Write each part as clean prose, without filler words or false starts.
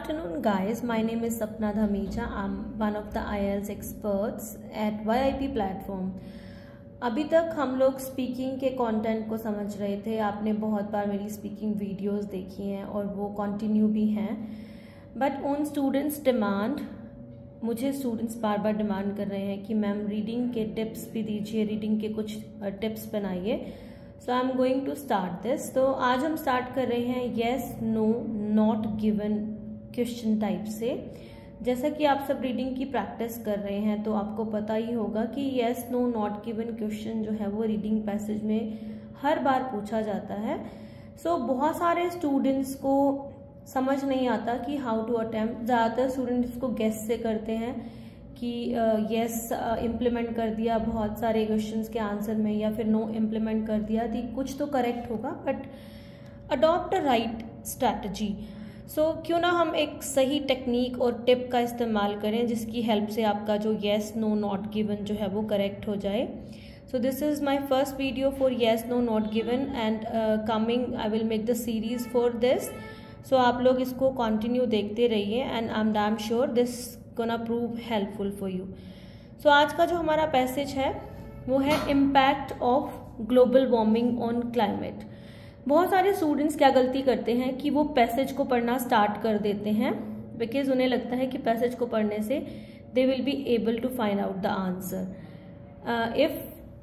afternoon guys, my name is Sapna Dhameja. I'm one of the IELTS experts at YIP platform. अभी तक हम लोग speaking के content को समझ रहे थे. आपने बहुत बार मेरी स्पीकिंग वीडियोस देखी हैं और वो कंटिन्यू भी हैं. बट ऑन स्टूडेंट्स डिमांड, मुझे स्टूडेंट्स बार बार डिमांड कर रहे हैं कि मैम रीडिंग के टिप्स भी दीजिए, रीडिंग के कुछ टिप्स बनाइए. So I am going to start this. तो आज हम स्टार्ट कर रहे हैं yes no not given question type से. जैसा कि आप सब रीडिंग की प्रैक्टिस कर रहे हैं तो आपको पता ही होगा कि yes no not given question जो है वो रीडिंग पैसेज में हर बार पूछा जाता है. सो बहुत सारे स्टूडेंट्स को समझ नहीं आता कि हाउ टू अटेम्प्ट. ज़्यादातर स्टूडेंट्स इसको गेस से करते हैं कि येस इम्प्लीमेंट कर दिया बहुत सारे क्वेश्चंस के आंसर में, या फिर नो इम्प्लीमेंट कर दिया तो कुछ तो करेक्ट होगा. But adopt a right strategy. So क्यों ना हम एक सही टेक्निक और टिप का इस्तेमाल करें जिसकी हेल्प से आपका जो येस नो नॉट गिवन जो है वो करेक्ट हो जाए. So this is my first video for yes no not given and coming I will make the series for this. So आप लोग इसको कंटिन्यू देखते रहिए and I am damn sure this gonna prove helpful for you. So आज का जो हमारा passage है वो है impact of global warming on climate. बहुत सारे स्टूडेंट्स क्या गलती करते हैं कि वो पैसेज को पढ़ना स्टार्ट कर देते हैं बिकॉज उन्हें लगता है कि पैसेज को पढ़ने से they will be able to find out the answer. If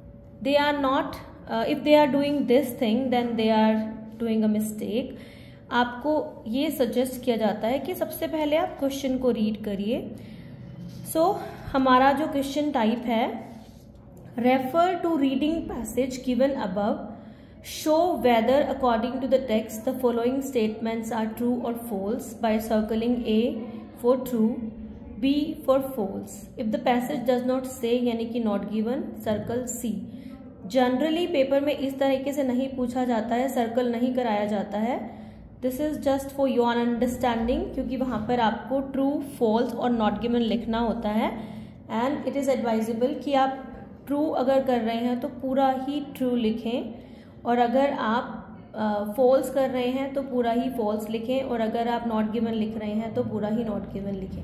they are doing this thing then they are doing a mistake. आपको ये सजेस्ट किया जाता है कि सबसे पहले आप क्वेश्चन को रीड करिए. सो हमारा जो क्वेश्चन टाइप है, refer to reading passage given above, show whether according to the text the following statements are true और false by circling A for true, B for false. If the passage does not say यानी कि not given, circle C. Generally paper में इस तरीके से नहीं पूछा जाता है, सर्कल नहीं कराया जाता है. This is just for your understanding, क्योंकि वहां पर आपको ट्रू फॉल्स और नॉट गिवन लिखना होता है. एंड इट इज एडवाइजेबल कि आप ट्रू अगर कर रहे हैं तो पूरा ही ट्रू लिखें, और अगर आप फॉल्स कर रहे हैं तो पूरा ही फॉल्स लिखें, और अगर आप नॉट गिवन लिख रहे हैं तो पूरा ही नॉट गिवन लिखें.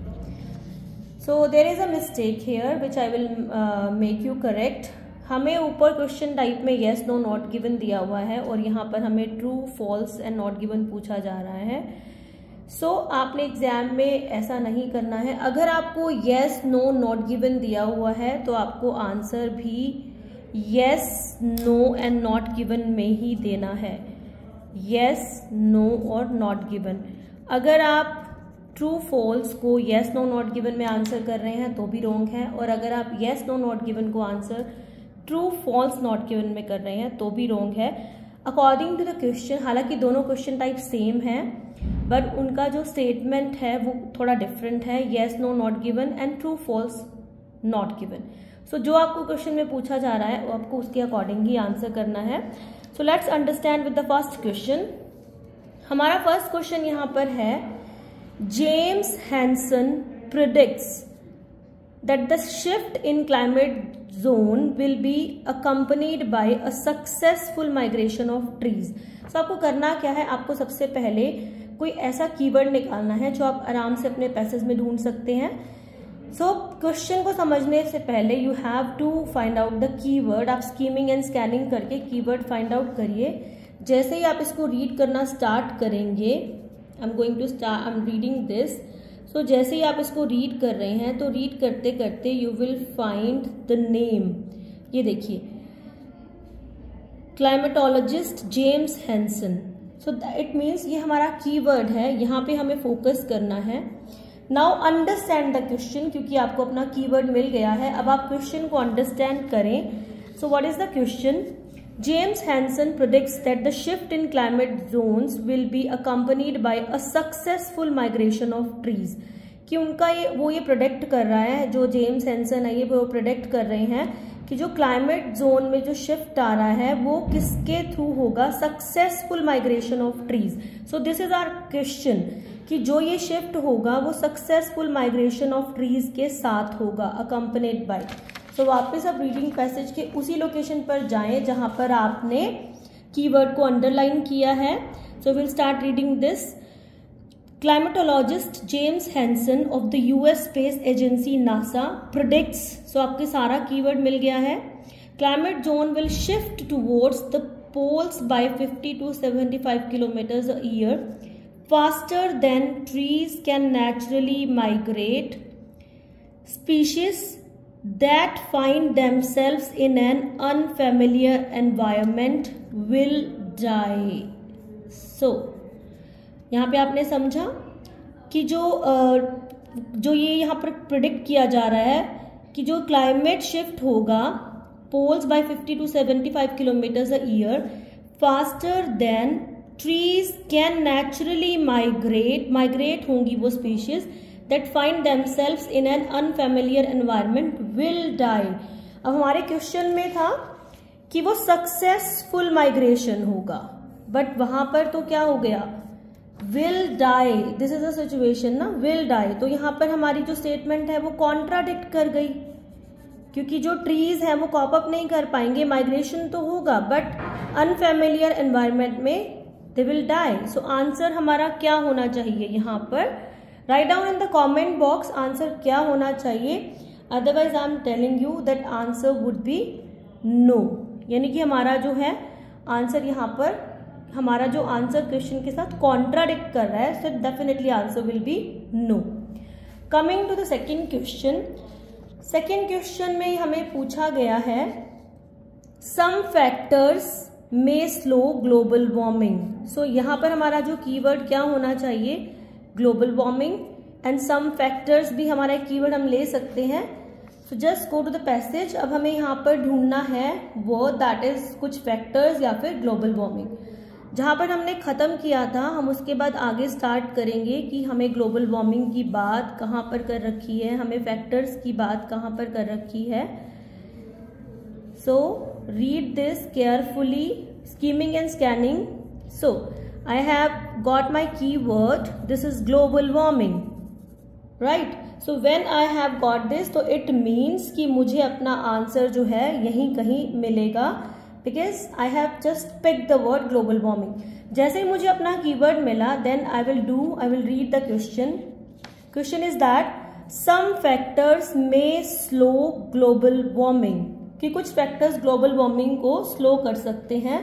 So there is a mistake here which I will make you correct. हमें ऊपर क्वेश्चन टाइप में येस नो नॉट गिवन दिया हुआ है और यहाँ पर हमें true false and not given पूछा जा रहा है. सो आपने एग्जाम में ऐसा नहीं करना है. अगर आपको येस नो नॉट गिवन दिया हुआ है तो आपको आंसर भी yes no and not given में ही देना है. येस नो और नॉट गिवन. अगर आप ट्रू फॉल्स को येस नो नॉट गिवन में आंसर कर रहे हैं तो भी रॉन्ग है, और अगर आप येस नो नॉट गिवन को answer true false not given में कर रहे हैं तो भी रॉन्ग है. अकॉर्डिंग टू द क्वेश्चन, हालांकि दोनों क्वेश्चन टाइप सेम है बट उनका जो स्टेटमेंट है वो थोड़ा डिफरेंट है. Yes no not given and true false not given. So जो आपको क्वेश्चन में पूछा जा रहा है वो आपको उसके अकॉर्डिंग ही आंसर करना है. So let's understand with the first question. हमारा फर्स्ट क्वेश्चन यहाँ पर है, James Hansen predicts that the shift in climate zone will be accompanied by a successful migration of trees. So आपको करना क्या है, आपको सबसे पहले कोई ऐसा कीवर्ड निकालना है जो आप आराम से अपने पैसेज में ढूंढ सकते हैं. सो क्वेश्चन को समझने से पहले you have to find out the keyword. आप स्कीमिंग एंड स्कैनिंग करके कीवर्ड फाइंड आउट करिए. जैसे ही आप इसको रीड करना स्टार्ट करेंगे, I am reading this. So जैसे ही आप इसको रीड कर रहे हैं तो रीड करते करते you will find the name. ये देखिए, climatologist James Hansen. So it means ये हमारा कीवर्ड है, यहाँ पे हमें फोकस करना है. नाउ अंडरस्टैंड द क्वेश्चन, क्योंकि आपको अपना कीवर्ड मिल गया है. अब आप क्वेश्चन को अंडरस्टैंड करें. So what is the question? James Hansen predicts that the shift in climate zones will be accompanied by a successful migration of trees. कि उनका ये प्रोडिक्ट कर रहा है, जो जेम्स हैंसन है ये वो प्रोडिक्ट कर रहे हैं कि जो क्लाइमेट जोन में जो शिफ्ट आ रहा है वो किसके थ्रू होगा? Successful migration of trees. So this is our question कि जो ये शिफ्ट होगा वो सक्सेसफुल माइग्रेशन ऑफ ट्रीज के साथ होगा, अकम्पनीड बाय. तो वापस आप रीडिंग पैसेज के उसी लोकेशन पर जाएं जहां पर आपने कीवर्ड को अंडरलाइन किया है. So will start reading this. Climatologist James Hansen of the US space agency NASA predicts, so आपके सारा कीवर्ड मिल गया है, climate zone will shift towards the poles by 50 to 75 kilometers a year faster than trees can naturally migrate. Species that find themselves in an unfamiliar environment will die. So यहाँ पे आपने समझा कि जो ये यहाँ पर प्रिडिक्ट किया जा रहा है कि जो क्लाइमेट शिफ्ट होगा poles by 50 to 75 kilometers a year faster than trees can naturally migrate होंगी वो species that find themselves in an unfamiliar environment will die. अब हमारे क्वेश्चन में था कि वो सक्सेसफुल माइग्रेशन होगा, बट वहां पर तो क्या हो गया, will die, this is a situation ना, विल डाई, तो यहाँ पर हमारी जो स्टेटमेंट है वो कॉन्ट्राडिक्ट कर गई, क्योंकि जो ट्रीज हैं वो कॉप अप नहीं कर पाएंगे, माइग्रेशन तो होगा बट अनफेमिलियर एनवायरमेंट में they will die. So answer हमारा क्या होना चाहिए, यहाँ पर write down in the comment box answer क्या होना चाहिए, otherwise I am telling you that answer would be no, यानी कि हमारा जो है आंसर यहाँ पर, हमारा जो आंसर क्वेश्चन के साथ कॉन्ट्राडिक्ट कर रहा है, so definitely answer will be no. Coming to the second question, second question में हमें पूछा गया है some factors may slow global warming. So यहाँ पर हमारा जो कीवर्ड क्या होना चाहिए, global warming, and some factors भी हमारा एक कीवर्ड हम ले सकते हैं. So just go to the passage. अब हमें यहाँ पर ढूंढना है वो दैट इज कुछ फैक्टर्स या फिर ग्लोबल वार्मिंग. जहाँ पर हमने खत्म किया था हम उसके बाद आगे स्टार्ट करेंगे कि हमें ग्लोबल वार्मिंग की बात कहाँ पर कर रखी है, हमें फैक्टर्स की बात कहाँ पर कर रखी है. So read this carefully, skimming and scanning. So I have got my keyword, this is global warming, right. So when I have got this, तो इट मीन्स कि मुझे अपना आंसर जो है यहीं कहीं मिलेगा, because I have just picked the word global warming. जैसे ही मुझे अपना कीवर्ड मिला, then I will read the question. Question is that some factors may slow global warming. कि कुछ factors global warming को slow कर सकते हैं.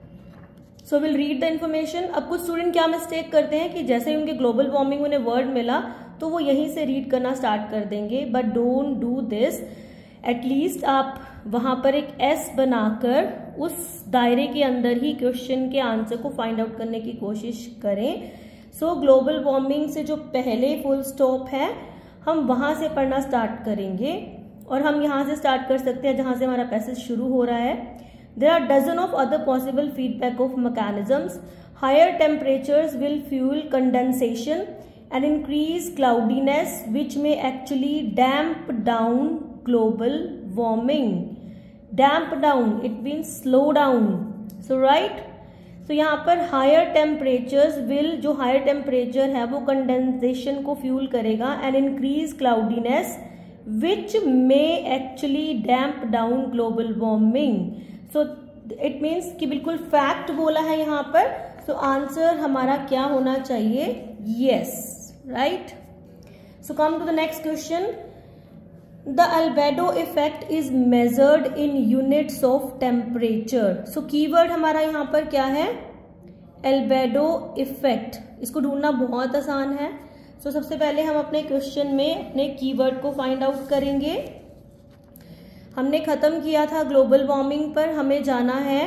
So we'll read the information. अब कुछ स्टूडेंट क्या मिस्टेक करते हैं कि जैसे ही उनके global warming उन्हें वर्ड मिला तो वो यहीं से रीड करना स्टार्ट कर देंगे, but don't do this. At least आप वहां पर एक एस बनाकर उस दायरे के अंदर ही क्वेश्चन के आंसर को फाइंड आउट करने की कोशिश करें. सो ग्लोबल वार्मिंग से जो पहले फुल स्टॉप है हम वहां से पढ़ना स्टार्ट करेंगे, और हम यहां से स्टार्ट कर सकते हैं जहां से हमारा पैसेज शुरू हो रहा है. There are dozen of other possible feedback of mechanisms. Higher temperatures will fuel condensation and increase cloudiness which may actually damp down global warming. Damp down, it means slow down. So right, so यहाँ पर higher temperatures will, जो higher temperature है वो condensation को fuel करेगा and increase cloudiness which may actually damp down global warming. So it means कि बिल्कुल fact बोला है यहाँ पर. So answer हमारा क्या होना चाहिए, yes. Right? So come to the next question. The albedo effect is measured in units of temperature. So keyword हमारा यहाँ पर क्या है, albedo effect. इसको ढूंढना बहुत आसान है. So सबसे पहले हम अपने क्वेश्चन में अपने कीवर्ड को फाइंड आउट करेंगे. हमने खत्म किया था ग्लोबल वार्मिंग पर, हमें जाना है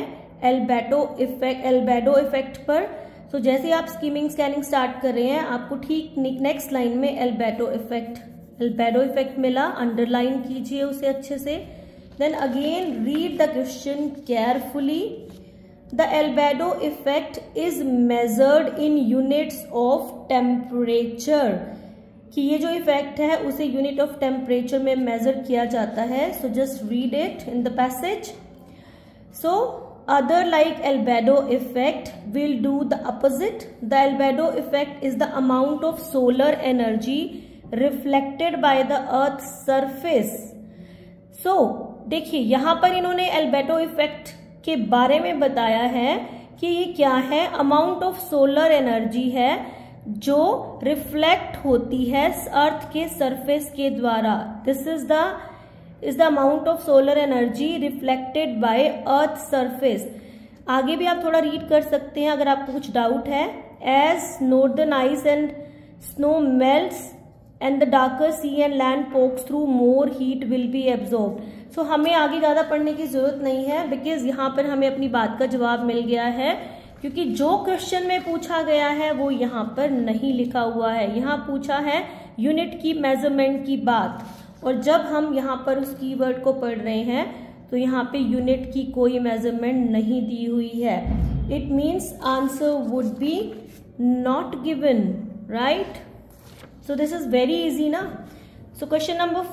albedo इफेक्ट पर. तो जैसे आप स्कीमिंग स्कैनिंग स्टार्ट कर रहे हैं आपको ठीक नेक्स्ट लाइन में albedo इफेक्ट मिला, अंडरलाइन कीजिए उसे अच्छे से. Then again read the question carefully. The albedo effect is measured in units of temperature. कि ये जो इफेक्ट है उसे यूनिट ऑफ टेम्परेचर में मेजर किया जाता है. So just read it in the passage. So other like albedo effect will do the opposite. The albedo effect is the amount of solar energy reflected by the earth's surface. So देखिए यहाँ पर इन्होंने albedo effect के बारे में बताया है कि ये क्या है, अमाउंट ऑफ सोलर एनर्जी है जो रिफ्लेक्ट होती है अर्थ के सरफेस के द्वारा। This is the amount of solar energy reflected by earth surface. आगे भी आप थोड़ा रीड कर सकते हैं अगर आपको कुछ डाउट है। As northern ice and snow melts and the darker sea and land pokes through more heat will be absorbed. So हमें आगे ज्यादा पढ़ने की जरूरत नहीं है, बिकॉज यहाँ पर हमें अपनी बात का जवाब मिल गया है, क्योंकि जो क्वेश्चन में पूछा गया है वो यहाँ पर नहीं लिखा हुआ है। यहाँ पूछा है यूनिट की मेजरमेंट की बात, और जब हम यहाँ पर उस कीवर्ड को पढ़ रहे हैं तो यहाँ पे यूनिट की कोई मेजरमेंट नहीं दी हुई है। It means answer would be not given, right? So this is very easy ना। So question number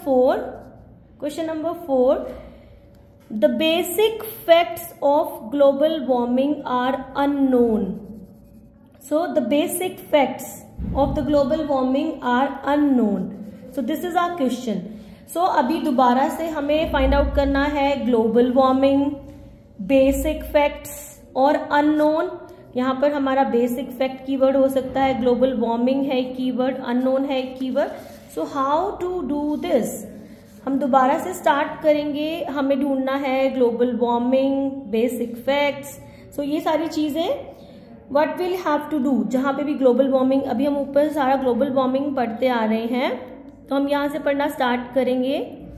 4, the basic facts of global warming are unknown. So the basic facts of the global warming are unknown. So this is our question. So अभी दोबारा से हमें find out करना है global warming, basic facts और unknown. यहाँ पर हमारा बेसिक फैक्ट कीवर्ड हो सकता है, ग्लोबल वार्मिंग है कीवर्ड, अननोन है keyword. So how to do this? हम दोबारा से स्टार्ट करेंगे। हमें ढूंढना है global warming, basic facts. So ये सारी चीजें what will have to do. जहां पे भी ग्लोबल वार्मिंग, अभी हम ऊपर सारा ग्लोबल वार्मिंग पढ़ते आ रहे हैं, तो हम यहां से पढ़ना स्टार्ट करेंगे।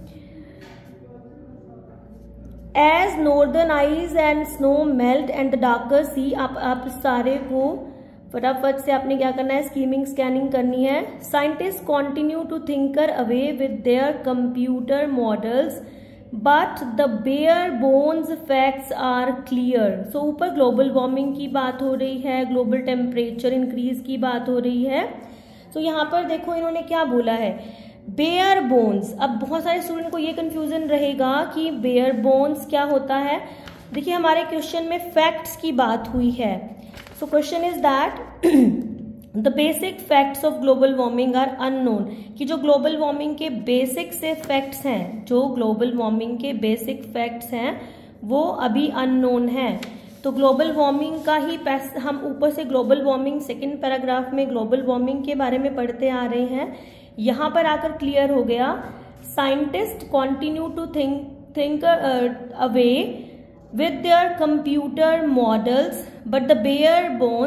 As northern ice and snow melt and the darker sea. आप सारे को फटाफट से आपने क्या करना है, स्कीमिंग स्कैनिंग करनी है। Scientist continue to thinker away with their computer models but the bare bones facts are clear. So ऊपर ग्लोबल वार्मिंग की बात हो रही है, ग्लोबल टेम्परेचर इंक्रीज की बात हो रही है। तो यहाँ पर देखो इन्होंने क्या बोला है, बेयर बोन्स। अब बहुत सारे स्टूडेंट को ये कंफ्यूजन रहेगा कि बेयर बोन्स क्या होता है। देखिए हमारे क्वेश्चन में फैक्ट्स की बात हुई है। So question is that the basic facts of global warming are unknown, कि जो ग्लोबल वार्मिंग के बेसिक से फैक्ट्स हैं, जो ग्लोबल वार्मिंग के बेसिक फैक्ट्स हैं वो अभी अननोन है। तो ग्लोबल वार्मिंग का ही हम ऊपर से ग्लोबल वार्मिंग सेकेंड पैराग्राफ में ग्लोबल वार्मिंग के बारे में पढ़ते आ रहे हैं। यहाँ पर आकर क्लियर हो गया, scientist continue to think away with their computer models but the bare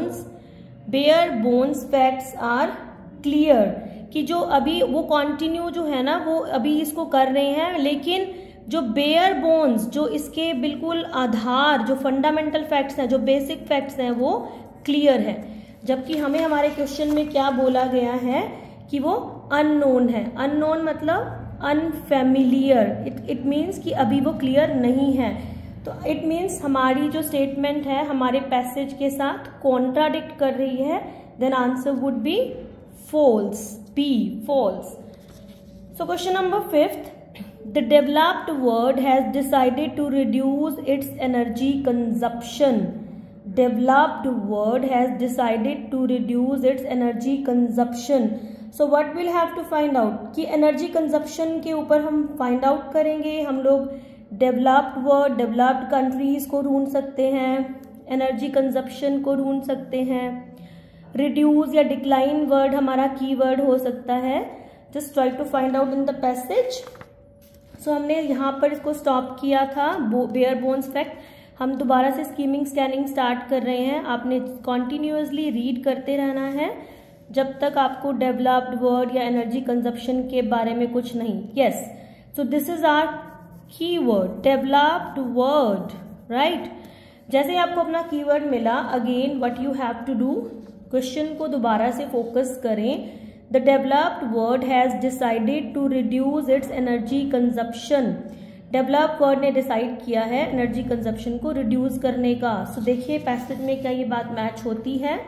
bones facts are clear। कि जो अभी वो कंटिन्यू जो है ना वो अभी इसको कर रहे हैं, लेकिन जो बेयर बोन्स, जो इसके बिल्कुल आधार, जो फंडामेंटल फैक्ट्स हैं, जो बेसिक फैक्ट्स हैं वो क्लियर है। जबकि हमें हमारे क्वेश्चन में क्या बोला गया है कि वो अननोन है। अननोन मतलब अनफेमिलियर। इट मीन्स कि अभी वो क्लियर नहीं है। तो इट मीन्स हमारी जो स्टेटमेंट है हमारे पैसेज के साथ कॉन्ट्राडिक्ट कर रही है। Then answer would be false, be false. So question number 5, the developed world has decided to reduce its energy consumption. Developed world has decided to reduce its energy consumption. So what will have to find out, कि energy consumption के ऊपर हम find out करेंगे। हम लोग developed world, developed countries को ढूंढ सकते हैं, एनर्जी कंजप्शन को ढूंढ सकते हैं, रिड्यूस या डिक्लाइन वर्ड हमारा कीवर्ड हो सकता है। Just try to find out in the passage. So हमने यहाँ पर इसको स्टॉप किया था, बेयर बोन्स फैक्ट। हम दोबारा से स्कीमिंग स्कैनिंग स्टार्ट कर रहे हैं। आपने कॉन्टिन्यूअसली रीड करते रहना है जब तक आपको डेवलप्ड वर्ड या एनर्जी कंजप्शन के बारे में कुछ नहीं। Yes, so this is our keyword, developed word, right. जैसे ही आपको अपना कीवर्ड मिला, again what you have to do, question को दोबारा से फोकस करें। The developed world has decided to reduce its energy consumption. Developed world ने डिसाइड किया है एनर्जी कंजप्शन को रिड्यूस करने का। सो देखिए पैसेज में क्या ये बात मैच होती है।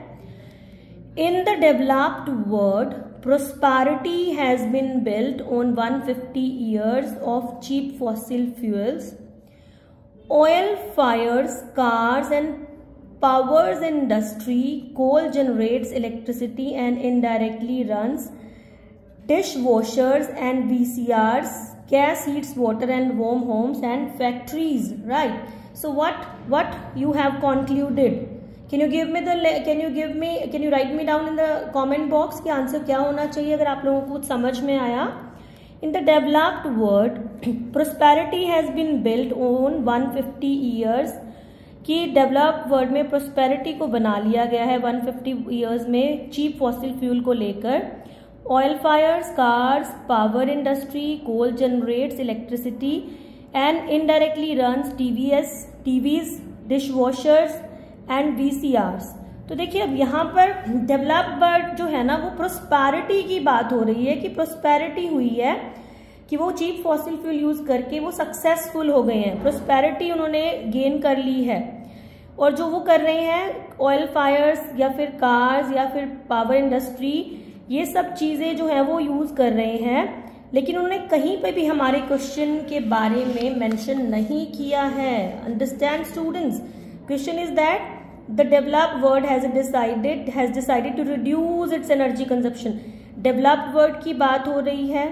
In the developed world prosperity has been built on 150 years of cheap fossil fuels. Oil fires cars and powers industry. Coal generates electricity and indirectly runs dishwashers and VCRs. Gas heats water and warm homes and factories, right? So what you have concluded can you write me down in the comment box कि आंसर क्या होना चाहिए अगर आप लोगों को कुछ समझ में आया। In the developed world prosperity has been built on 150 years, कि डेवलप्ड वर्ल्ड में प्रोस्पेरिटी को बना लिया गया है 150 ईयर्स में चीप फॉसिल फ्यूल को लेकर। Oil fires, cars, power industry, coal generates electricity and indirectly runs TVs, dish washers and VCRs। तो देखिए अब यहाँ पर डेवलप्ड वर्ल्ड जो है ना वो प्रोस्पेरिटी की बात हो रही है कि प्रोस्पेरिटी हुई है, कि वो चीप फॉसिल फ्यूल यूज करके वो सक्सेसफुल हो गए हैं, प्रोस्पेरिटी उन्होंने गेन कर ली है। और जो वो कर रहे हैं ऑयल फायर्स या फिर कार्स या फिर पावर इंडस्ट्री, ये सब चीजें जो है वो यूज कर रहे हैं, लेकिन उन्होंने कहीं पे भी हमारे क्वेश्चन के बारे में मेंशन नहीं किया है। Understand students, question is that the developed world has decided to reduce its energy consumption। developed world की बात हो रही है,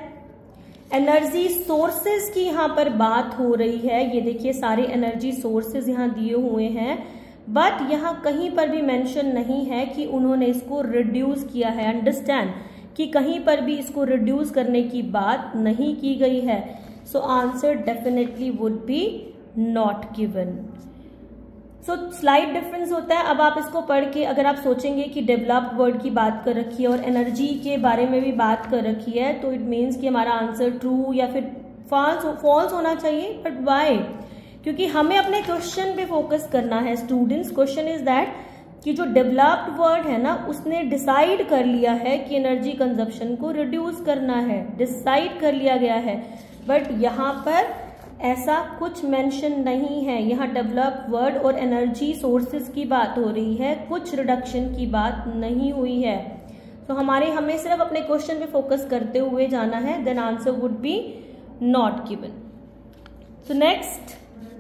एनर्जी सोर्सेज की यहाँ पर बात हो रही है। ये देखिए सारे एनर्जी सोर्सेज यहाँ दिए हुए हैं, बट यहाँ कहीं पर भी मेंशन नहीं है कि उन्होंने इसको रिड्यूस किया है। अंडरस्टैंड कि कहीं पर भी इसको रिड्यूस करने की बात नहीं की गई है। So answer definitely would be not given. So slight difference होता है। अब आप इसको पढ़ के अगर आप सोचेंगे कि डेवलप्ड वर्ल्ड की बात कर रखी है और एनर्जी के बारे में भी बात कर रखी है, तो इट मीन्स कि हमारा आंसर ट्रू या फिर फॉल्स होना चाहिए। But why? क्योंकि हमें अपने क्वेश्चन पे फोकस करना है स्टूडेंट्स। क्वेश्चन इज दैट कि जो डेवलप्ड वर्ल्ड है ना उसने डिसाइड कर लिया है कि एनर्जी कंजप्शन को रिड्यूस करना है, डिसाइड कर लिया गया है। बट यहाँ पर ऐसा कुछ मेंशन नहीं है। यहाँ डेवलप्ड वर्ल्ड और एनर्जी सोर्सेज की बात हो रही है, कुछ रिडक्शन की बात नहीं हुई है। तो हमें सिर्फ अपने क्वेश्चन पे फोकस करते हुए जाना है, then answer would be not given. So next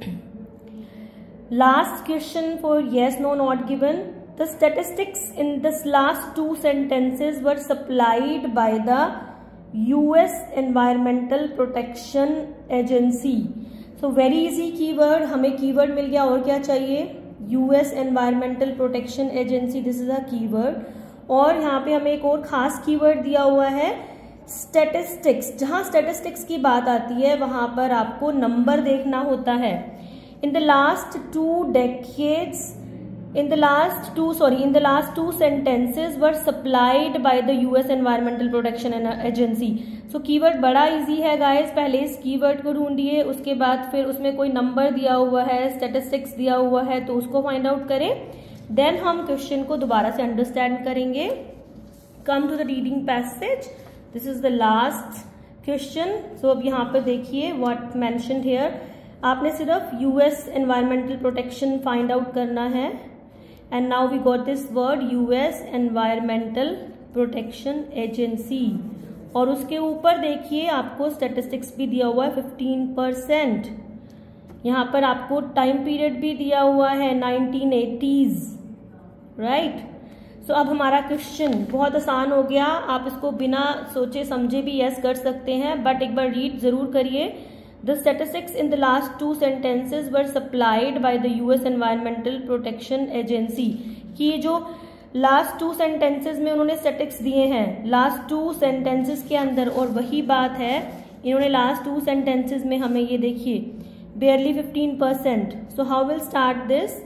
last question for yes no not given. The statistics in this last 2 sentences were supplied by the US environmental protection agency. So very easy keyword, हमें keyword मिल गया, और क्या चाहिए? US environmental protection agency, this is a keyword. और यहाँ पे हमें एक और खास कीवर्ड दिया हुआ है स्टैटिस्टिक्स। जहाँ स्टैटिस्टिक्स की बात आती है वहां पर आपको नंबर देखना होता है। In the last 2 decades, in the last two sentences were supplied by the US Environmental Protection Agency। So keyword बड़ा इजी है गाइस। पहले इस कीवर्ड को ढूंढिए, उसके बाद फिर उसमें कोई नंबर दिया हुआ है, स्टैटिस्टिक्स दिया हुआ है, तो उसको फाइंड आउट करें, देन हम क्वेश्चन को दोबारा से अंडरस्टैंड करेंगे। Come to the reading passage, this is the last question. So अब यहाँ पर देखिए व्हाट मेंशन्ड हियर। आपने सिर्फ US environmental protection find out करना है। And now we got this word US Environmental Protection Agency। और उसके ऊपर देखिए आपको स्टैटिस्टिक्स भी दिया हुआ है 15%। यहाँ पर आपको टाइम पीरियड भी दिया हुआ है 1980s, राइट। सो अब हमारा क्वेश्चन बहुत आसान हो गया। आप इसको बिना सोचे समझे भी यस कर सकते हैं, बट एक बार रीड जरूर करिए। The statistics in the last 2 sentences were supplied by the US Environmental Protection Agency। कि जो लास्ट 2 sentences में उन्होंने स्टैटिस्टिक्स दिए हैं लास्ट 2 sentences के अंदर, और वही बात है इन्होंने लास्ट 2 sentences में हमें ये देखिए barely 15%। So how will start this?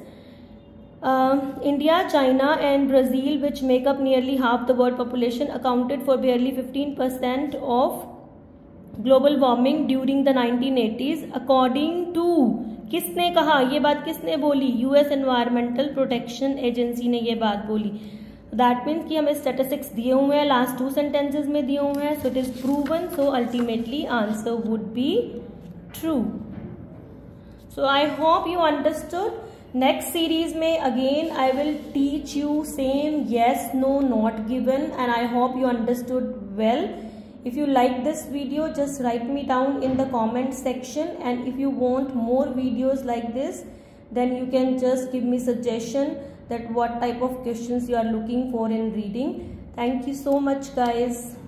India, China and Brazil, which make up nearly half the world population, accounted for barely 15% of global warming during the 1980s according to. किसने कहा ये बात? किसने बोली? US एनवायरमेंटल प्रोटेक्शन एजेंसी ने ये बात बोली। दैट मीन्स कि हमें स्टैटिस्टिक्स दिए हुए हैं, लास्ट 2 sentences में दिए हुए हैं। So it is proven, so ultimately answer would be true. So I hope you understood. Next series में again I will teach you same yes no not given, and I hope you understood well. If you like this video, just write me down in the comment section, and if you want more videos like this, then you can just give me suggestion that what type of questions you are looking for in reading. Thank you so much guys.